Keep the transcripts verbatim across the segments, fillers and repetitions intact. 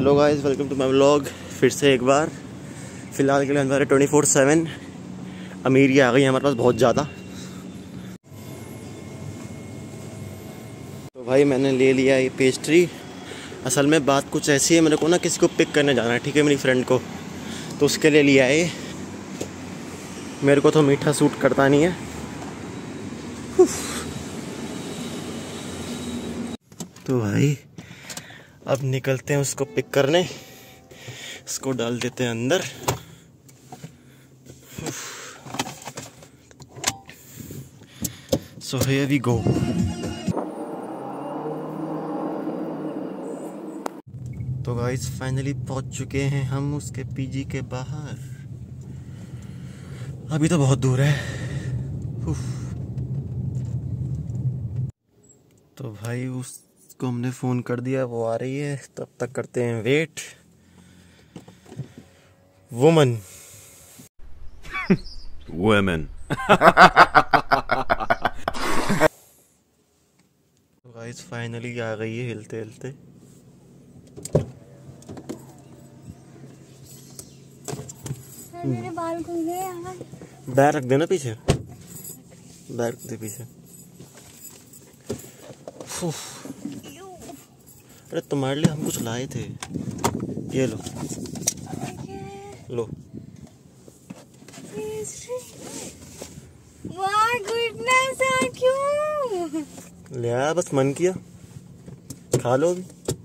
Hello guys, welcome to my vlog. फिर से एक बार फ़िलहाल के लिए हमारे ट्वेंटी फोर सेवन अमीरी आ गई है हमारे पास बहुत ज़्यादा। तो भाई मैंने ले लिया ये पेस्ट्री। असल में बात कुछ ऐसी है, मेरे को ना किसी को पिक करने जाना है, ठीक है, मेरी फ्रेंड को, तो उसके लिए लिया है। मेरे को तो मीठा सूट करता नहीं है। तो भाई अब निकलते हैं उसको पिक करने। इसको डाल देते हैं अंदर। So here we go. तो गाइस फाइनली पहुंच चुके हैं हम उसके पीजी के बाहर। अभी तो बहुत दूर है। तो भाई उसको हमने फ़ोन कर दिया, वो आ रही है, तब तक करते हैं वेट। Woman women. तो गाइस फाइनली आ गई है हिलते हिलते। मेरे बाल खुल गए यार। बैग रख देना पीछे, बैग रख दे पीछे। अरे तुम्हारे लिए हम कुछ लाए थे, ये लो लो। वाह गुडनेस यार, क्यों ले आया, बस मन किया, खा लो अभी।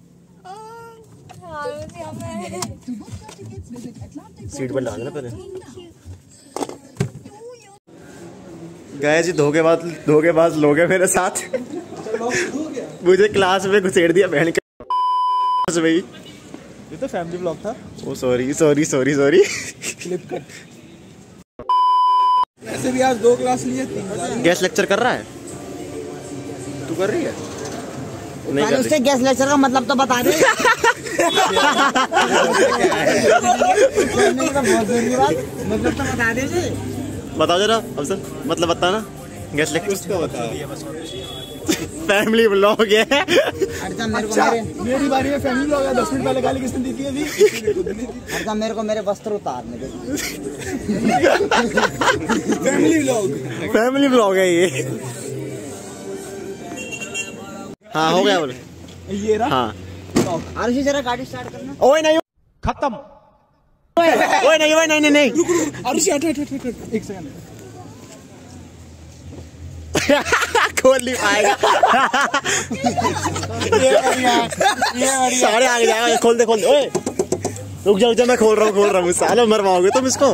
सीट पर डालना पहले। गाइस जी धोखेबाज धोखेबाज लोग हैं मेरे साथ। मुझे क्लास में घुसेड़ दिया बहन के भाई। ये तो फैमिली ब्लॉग था। Oh sorry sorry sorry sorry. Clip cut. ऐसे भी आज दो क्लास लिए, तीन। गैस लेक्चर कर रहा है, तू कर रही है? नहीं कर उससे गैस लेक्चर का मतलब तो बता दे। मतलब तो बता दे। बताओ जरा अफसर, मतलब बता ना। गैस लेक्चर बता। फैमिली ब्लॉग है। अच्छा मेरी बारी में फैमिली ब्लॉग है। दस मिनट पहले गाली किसने दी थी अभी? अच्छा मेरे को मेरे वस्त्र उतारने दे। फैमिली ब्लॉग फैमिली ब्लॉग है ये। हाँ हो गया बोले। ये रहा। हाँ आरुषि जरा गाड़ी स्टार्ट करना। ओए नहीं खत्म। ओए नहीं ओए नहीं नहीं नहीं। रुक रुक आरुषि हट हट हट हट एक सेकंड। खोल नहीं पाएगा। ये बढ़िया ये बढ़िया। सारे आगे जाएगा। खोल दे खोल दे। ओए रुक जा रुक जा, मैं खोल रहा हूँ खोल रहा हूँ। सालों मरवाओगे तुम इसको।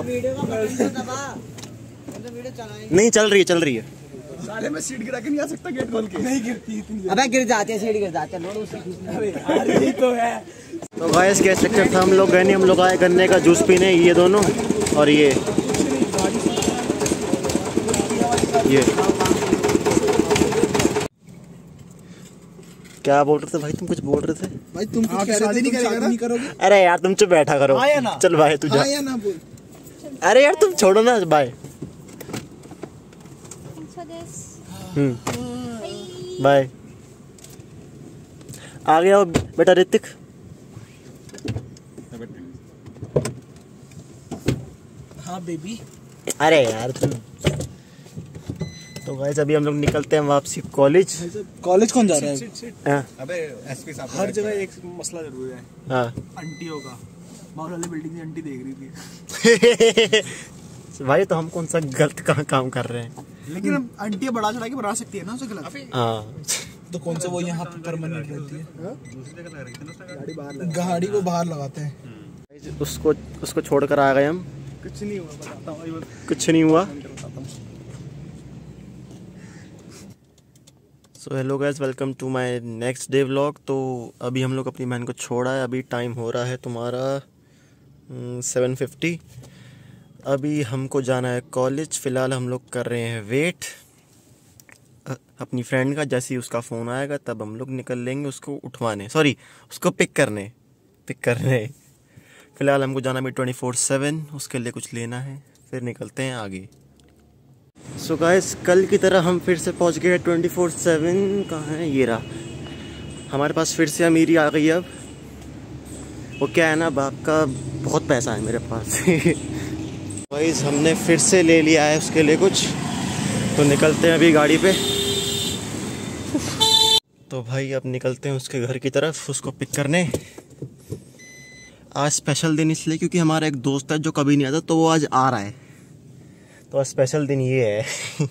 नहीं चल रही है चल रही है। साले मैं सीट गिरा के नहीं आ सकता गेट खोल के। नहीं गिरती इतनी। अबे गिर जाती है, सीढ़ी गिर जाती है। लोड उसे अरे यार यही तो है। तो गाइस गैस लेक्चर था, हम लोग गए नहीं, हम लोग आए गन्ने का जूस पीने, ये दोनों और ये ये क्या बोल रहे थे भाई? तुम कुछ बोल रहे थे भाई। तुम कुछ कह रहे थे, नहीं करेगा नहीं करोगे? अरे यार तुम चुप बैठा करो। हाँ या ना? चल भाई तू जा। हाँ या ना बोल। अरे यार तुम छोड़ो ना, बाय। हम्म बाय। आ गया बेटा ऋतिक। हाँ बेबी। अरे यार तुम। तो गाइस अभी हम लोग निकलते हैं वापसी कॉलेज। कॉलेज कौन जा रहा है? हाँ अबे एसपी साहब हर जगह एक मसला जरूर है। हाँ आंटियों का। माहौल वाली बिल्डिंग की आंटी देख रही थी। भाई तो हम कौन सा गलत का, काम कर रहे हैं? लेकिन अब आंटियां बढ़ा चढ़ा के बढ़ा सकती है ना, उसे गलत। हाँ तो कौन सा वो यहाँ पर परमानेंट रहती है? गाड़ी को बाहर लगाते हैं। उसको उसको छोड़कर आ गए हम। कुछ नहीं हुआ, बताता हूँ। कुछ नहीं हुआ। So hello guys, welcome to my next day vlog. तो अभी हम लोग अपनी बहन को छोड़ा है। अभी टाइम हो रहा है तुम्हारा सेवन फिफ्टी। अभी हमको जाना है कॉलेज। फ़िलहाल हम लोग कर रहे हैं वेट अपनी फ्रेंड का। जैसे ही उसका फ़ोन आएगा तब हम लोग निकल लेंगे उसको उठवाने, सॉरी उसको पिक करने पिक करने फ़िलहाल हमको जाना भी ट्वेंटी फोर सेवन, उसके लिए कुछ लेना है, फिर निकलते हैं आगे। सो so गाइस कल की तरह हम फिर से पहुंच गए ट्वेंटी फोर सेवन। कहाँ है? ये रहा हमारे पास फिर से अमीरी आ गई। अब वो क्या है ना, बाप का बहुत पैसा है मेरे पास। गाइस हमने फिर से ले लिया है उसके लिए कुछ, तो निकलते हैं अभी गाड़ी पे। तो भाई अब निकलते हैं उसके घर की तरफ उसको पिक करने। आज स्पेशल दिन इसलिए क्योंकि हमारा एक दोस्त है जो कभी नहीं आता, तो वो आज आ रहा है, तो आज स्पेशल दिन ये है।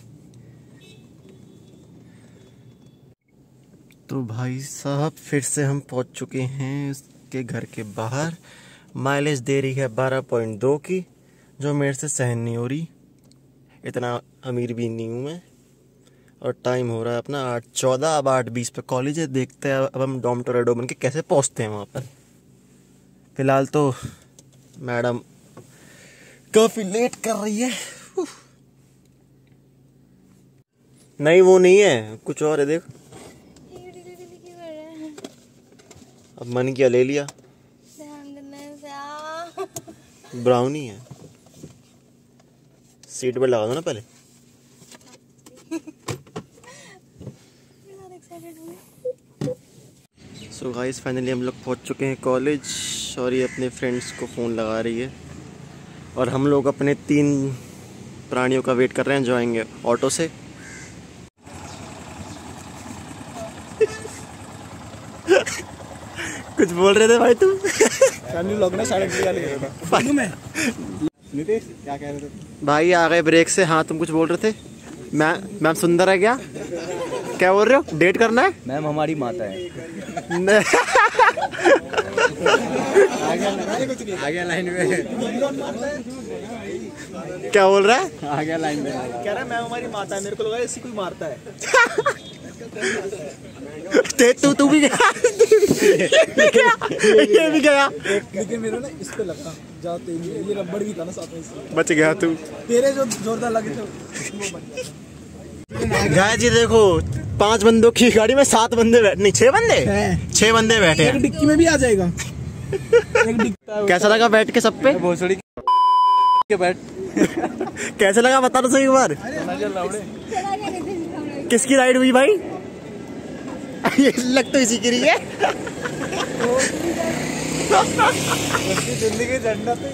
तो भाई साहब फिर से हम पहुंच चुके हैं उसके घर के बाहर। माइलेज दे रही है बारह पॉइंट दो की, जो मेरे से सहन नहीं हो रही, इतना अमीर भी नहीं हूँ मैं। और टाइम हो रहा है अपना आठ चौदह, अब आठ बीस पे कॉलेज है। देखते हैं अब हम डॉम टोरेडो बन के कैसे पहुँचते हैं वहाँ पर। फिलहाल तो मैडम काफ़ी लेट कर रही है। नहीं वो नहीं है, कुछ और है, देख। अब मन किया ले लिया। ब्राउनी है, सीट बेल्ट लगा दो ना पहले। सो गाइस फाइनली हम लोग पहुंच चुके हैं कॉलेज, और ये अपने फ्रेंड्स को फ़ोन लगा रही है, और हम लोग अपने तीन प्राणियों का वेट कर रहे हैं जो आएंगे ऑटो से। कुछ बोल रहे थे भाई तुम? फैमिली व्लॉग में साढ़े क्या ले रहा था मैं नीतीश, क्या कह रहे थे भाई? आ गए ब्रेक से। हाँ तुम कुछ बोल रहे थे। मैम मैम सुंदर है क्या? क्या बोल रहे हो? डेट करना है? मैम हमारी माता है। आ गया लाइन में, क्या बोल रहा है? आ गया लाइन में, कह रहा है मैं हमारी माता है, मेरे को लगा इसी कोई मारता है। ते तू तू भी गया, ये भी गया, लेकिन मेरे ना इस पे लगा जाते ही, ये रबड़ भी था ना साथ में, बच गया तू। तेरे जो जोरदार लगे थे वो बच गया। गाय जी देखो, पांच बंदों की गाड़ी में सात बंदे बैठे, नहीं छह बंदे, छह बंदे बैठे एक हैं। डिक्की में भी आ जाएगा। एक डिक्की कैसा लगा बैठ के सब पे? भोसड़ी के बैठ कैसा लगा बता दो सही एक बार। किसकी राइड हुई भाई? ये लग तो इसी की रही है। दिल्ली के झंडा पे।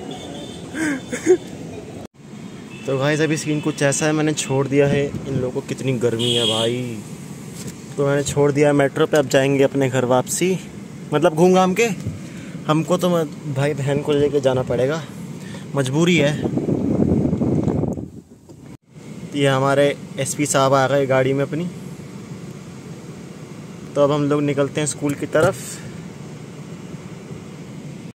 तो भाई अभी सीन कुछ ऐसा है, मैंने छोड़ दिया है इन लोगों को, कितनी गर्मी है भाई, तो मैंने छोड़ दिया है मेट्रो पे। अब जाएंगे अपने घर वापसी, मतलब घूम घाम के। हमको तो भाई बहन को लेके जाना पड़ेगा, मजबूरी है। ये हमारे एसपी साहब आ गए गाड़ी में अपनी, तो अब हम लोग निकलते हैं स्कूल की तरफ।